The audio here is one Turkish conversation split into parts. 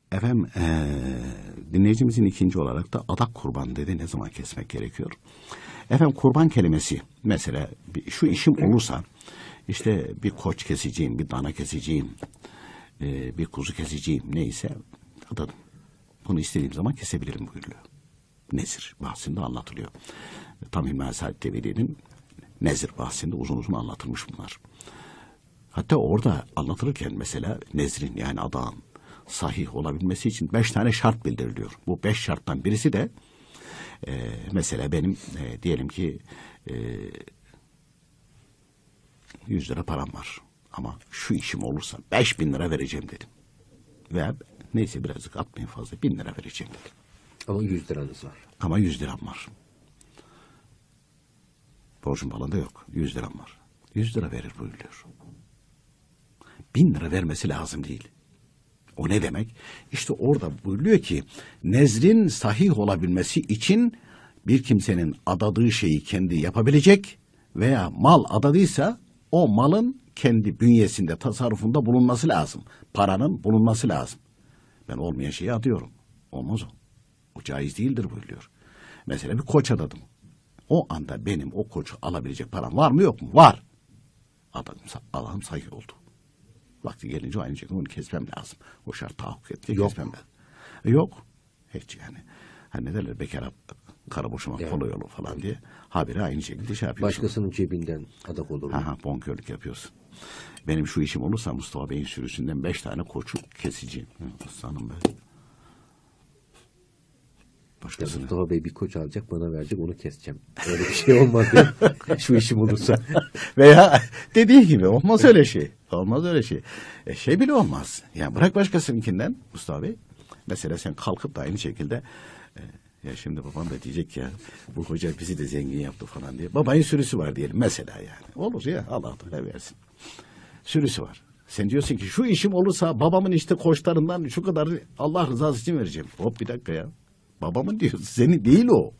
Efendim dinleyicimizin ikinci olarak da adak kurban dedi. Ne zaman kesmek gerekiyor? Efendim kurban kelimesi mesela şu işim olursa işte bir koç keseceğim, bir dana keseceğim, bir kuzu keseceğim neyse adadım. Bunu istediğim zaman kesebilirim buyuruyor. Nezir bahsinde anlatılıyor. Tam İlmihal Said Teveli'nin nezir bahsinde uzun uzun anlatılmış bunlar. Hatta orada anlatılırken mesela nezrin yani adağın sahih olabilmesi için 5 tane şart bildiriliyor. Bu 5 şarttan birisi de mesela benim diyelim ki 100 lira param var. Ama şu işim olursa 5.000 lira vereceğim dedim. Veya neyse birazcık atmayın fazla 1.000 lira vereceğim dedim. Ama 100 liranız var. Ama 100 liram var. Borcum falan da yok. 100 liram var. 100 lira verir buyuruyor. 1.000 lira vermesi lazım değil. O ne demek? İşte orada buyuruyor ki nezrin sahih olabilmesi için bir kimsenin adadığı şeyi kendi yapabilecek veya mal adadıysa o malın kendi bünyesinde tasarrufunda bulunması lazım. Paranın bulunması lazım. Ben olmayan şeyi adıyorum. Olmaz o. O caiz değildir buyuruyor. Mesela bir koç adadım. O anda benim o koçu alabilecek param var mı yok mu? Var. Adadım, Allah'ım sahih oldu. Vakti gelince aynı şekilde onu kesmem lazım. O şart tahakkuk etti. Kesmem lazım. Yok. Hiç yani. Hani ne derler bekara kara boşamak kolay yolu falan diye. Haberi aynı şekilde şey yapıyorsun. Başkasının cebinden adak olur mu? Aha, bonkörlük yapıyorsun. Benim şu işim olursa Mustafa Bey'in sürüsünden 5 tane koçu keseceğim. Aslanım ben. Başkasını. Mustafa Bey bir koç alacak bana verecek onu keseceğim. Öyle bir şey olmaz ya. Şu işim olursa. Veya dediği gibi olmaz öyle şey. Olmaz öyle şey. Şey bile olmaz. Yani bırak başkasınınkinden Mustafa Bey. Mesela sen kalkıp da aynı şekilde ya şimdi babam da diyecek ya bu hoca bizi de zengin yaptı falan diye. Babayın sürüsü var diyelim mesela yani. Olur ya Allah da versin. Sürüsü var. Sen diyorsun ki şu işim olursa babamın işte koçlarından şu kadar Allah rızası için vereceğim. Hop bir dakika ya. Babamın diyor. Senin değil o.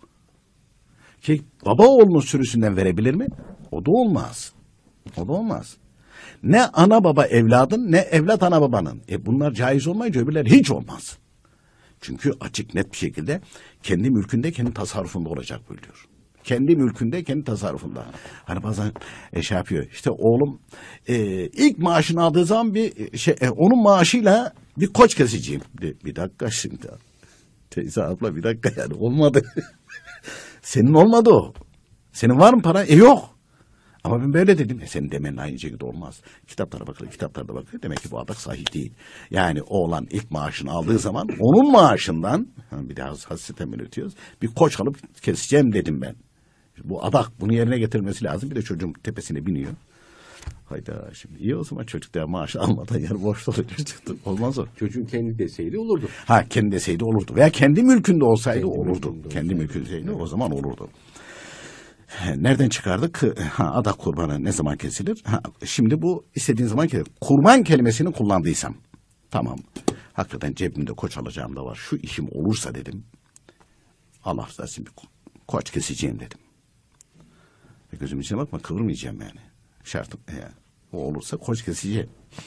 Ki baba oğlunun sürüsünden verebilir mi? O da olmaz. O da olmaz. Ne ana baba evladın ne evlat ana babanın. Bunlar caiz olmayınca öbürler hiç olmaz. Çünkü açık net bir şekilde kendi mülkünde kendi tasarrufunda olacak buyuruyor. Kendi mülkünde kendi tasarrufunda. Hani bazen şey yapıyor. İşte oğlum ilk maaşını aldığı zaman bir onun maaşıyla bir koç keseceğim. Bir dakika şimdi. Teyze abla bir dakika yani olmadı. Senin olmadı o. Senin var mı para? Yok. Ama ben böyle dedim. Senin demenin aynı şekilde olmaz. Kitaplara bakılır, kitaplarda bakılır. Demek ki bu adak sahih değil. Yani oğlan ilk maaşını aldığı zaman onun maaşından bir daha hasseten belirtiyoruz. Bir koç alıp keseceğim dedim ben. Bu adak bunu yerine getirmesi lazım. Bir de çocuğun tepesine biniyor. Hayda şimdi iyi o zaman çocuk da maaş almadan yer boşta çıktı. Olmaz o. Çocuğun kendi deseydi olurdu. Ha kendi deseydi olurdu. Veya kendi mülkünde olsaydı olurdu. Kendi mülkündeydi o zaman olurdu. Nereden çıkardık? Adak kurbanı ne zaman kesilir? Şimdi bu istediğin zaman kesilir. Kurban kelimesini kullandıysam. Tamam. Hakikaten cebimde koç alacağım da var. Şu işim olursa dedim. Allah razı olsun bir koç keseceğim dedim. Gözümün içine bakma kıvırmayacağım yani. Şartım o olursa koç keseceğim.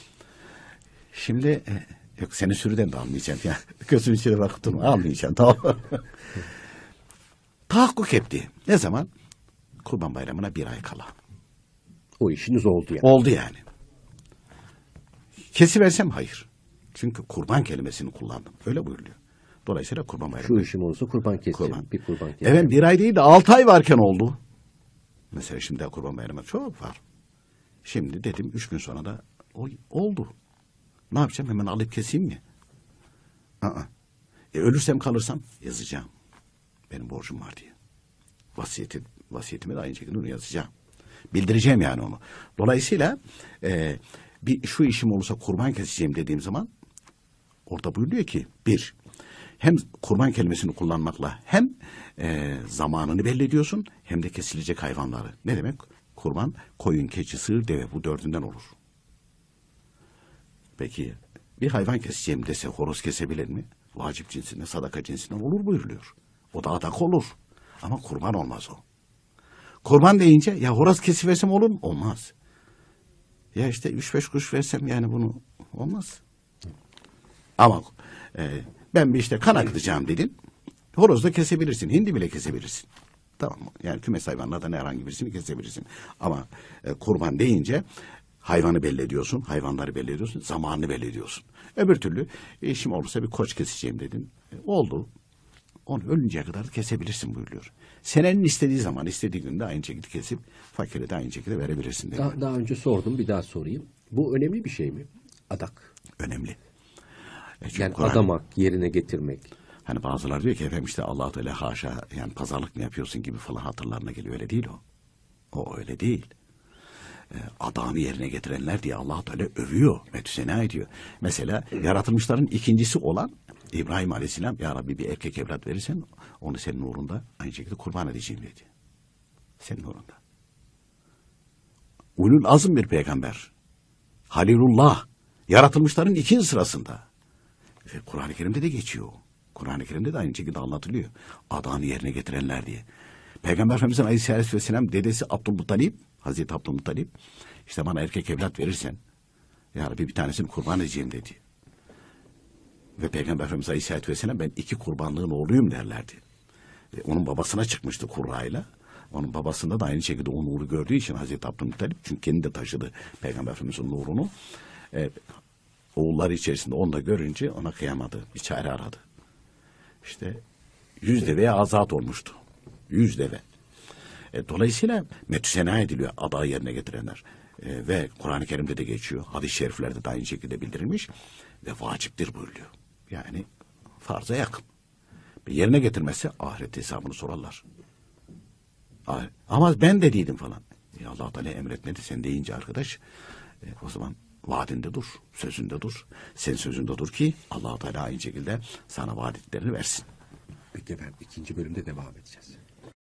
Şimdi yok seni sürüden de almayacağım ya. Gözümün içine bakıp durma almayacağım tamam. Tahakkuk etti. Ne zaman? Kurban Bayramı'na 1 ay kala. O işiniz oldu yani. Oldu yani. Kesiversem hayır. Çünkü kurban kelimesini kullandım. Öyle buyuruyor. Dolayısıyla Kurban Bayramı. Şu işim olursa kurban keseceğim. Kurban. Bir kurban keseceğim. Evet 1 ay değil de 6 ay varken oldu. Mesela şimdi Kurban Bayramı çok var. Şimdi dedim 3 gün sonra da oldu. Ne yapacağım? Hemen alıp keseyim mi? Ölürsem kalırsam yazacağım. Benim borcum var diye. Vasiyetime de aynı şekilde onu yazacağım. Bildireceğim yani onu. Dolayısıyla bir şu işim olursa kurban keseceğim dediğim zaman orada buyuruyor ki bir hem kurban kelimesini kullanmakla hem zamanını belli ediyorsun hem de kesilecek hayvanları. Ne demek? Kurban koyun, keçi, sığır, deve bu 4'ünden olur. Peki bir hayvan keseceğim dese horoz kesebilir mi? Vacip cinsinden, sadaka cinsinden olur buyuruluyor. O da adak olur. Ama kurban olmaz o. Kurban deyince ya horoz kesiversem olur mu? Olmaz. Ya işte 3-5 kuruş versem yani bunu olmaz. Ama Ben bir işte kan akıtacağım dedin. Horoz da kesebilirsin. Hindi bile kesebilirsin. Tamam mı? Yani kümes hayvanlardan herhangi birisini kesebilirsin. Ama kurban deyince hayvanı belli ediyorsun. Hayvanları belli ediyorsun. Zamanını belli ediyorsun. Öbür türlü işim olursa bir koç keseceğim dedin. Oldu. Onu ölünceye kadar kesebilirsin buyuruyor. Senenin istediği zaman, istediği günde aynı şekilde kesip fakire de aynı şekilde verebilirsin dedi. Daha önce sordum, bir daha sorayım. Bu önemli bir şey mi? Adak. Önemli. Çünkü Yani Kur'an- adamak, yerine getirmek. Hani bazıları diyor ki efendim işte Allah Teala haşa yani pazarlık mı yapıyorsun gibi falan hatırlarına geliyor. Öyle değil o. O öyle değil. Adamı yerine getirenler diye Allah Teala övüyor, metüsena ediyor. Mesela yaratılmışların ikincisi olan İbrahim Aleyhisselam, ya Rabbi bir erkek evlat verirsen onu senin uğrunda aynı şekilde kurban edeceğim dedi. Senin uğrunda. Ulul azm bir peygamber. Halilullah. Yaratılmışların ikinci sırasında. Ve Kur'an-ı Kerim'de de geçiyor. Kur'an-ı Kerim'de de aynı şekilde anlatılıyor. Adamı yerine getirenler diye. Peygamber Efendimiz'in Aleyhisselatü Vesselam dedesi Abdülmuttalip, Hazreti Abdülmuttalip, işte bana erkek evlat verirsen, ya Rabbi bir tanesini kurban edeceğim dedi. Ve Peygamber Efendimiz Aleyhisselatü Vesselam ben 2 kurbanlığın oğluyum derlerdi. Onun babasına çıkmıştı kurrayla. Onun babasında da aynı şekilde o nuru gördüğü için Hazreti Abdülmuttalip, çünkü kendi de taşıdı Peygamber Efendimiz'in nurunu. Oğulları içerisinde onu da görünce ona kıyamadı. Bir çare aradı. İşte 100 deveye azat olmuştu. 100 deve. Dolayısıyla metüsena ediliyor adayı yerine getirenler. Ve Kur'an-ı Kerim'de de geçiyor. Hadis-i şeriflerde de aynı şekilde bildirilmiş. Ve vaciptir buyuruyor. Yani farza yakın. Yerine getirmezse ahiret hesabını sorarlar. Ama ben dediydim falan. Allah Teala emretmedi sen deyince arkadaş o zaman vaadinde dur, sözünde dur. Sen sözünde dur ki Allah Teala aynı şekilde sana vaadetlerini versin. Peki efendim, ikinci bölümde devam edeceğiz.